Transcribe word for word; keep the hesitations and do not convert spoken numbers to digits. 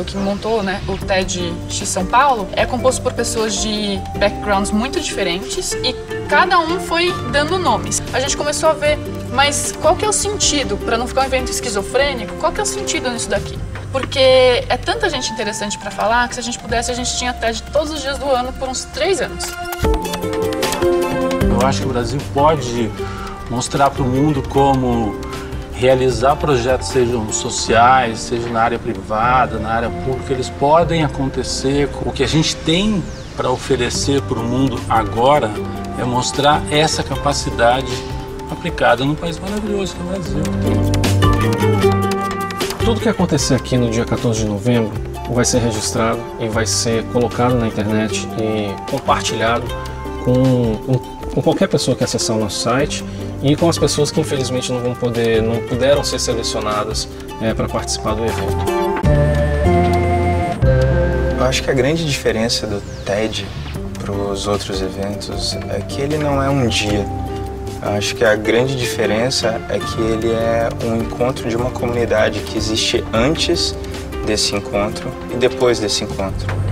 que montou, né, o TED X São Paulo, é composto por pessoas de backgrounds muito diferentes e cada um foi dando nomes. A gente começou a ver, mas qual que é o sentido, para não ficar um evento esquizofrênico, qual que é o sentido nisso daqui? Porque é tanta gente interessante para falar que se a gente pudesse, a gente tinha TED todos os dias do ano por uns três anos. Eu acho que o Brasil pode mostrar para o mundo como realizar projetos, sejam sociais, seja na área privada, na área pública, eles podem acontecer. O que a gente tem para oferecer para o mundo agora é mostrar essa capacidade aplicada num país maravilhoso que é o Brasil. Tudo que acontecer aqui no dia quatorze de novembro vai ser registrado e vai ser colocado na internet e compartilhado com, com, com qualquer pessoa que acessar o nosso site e com as pessoas que infelizmente não vão poder, não puderam ser selecionadas é, para participar do evento. Eu acho que a grande diferença do TED para os outros eventos é que ele não é um dia. Eu acho que a grande diferença é que ele é um encontro de uma comunidade que existe antes desse encontro e depois desse encontro.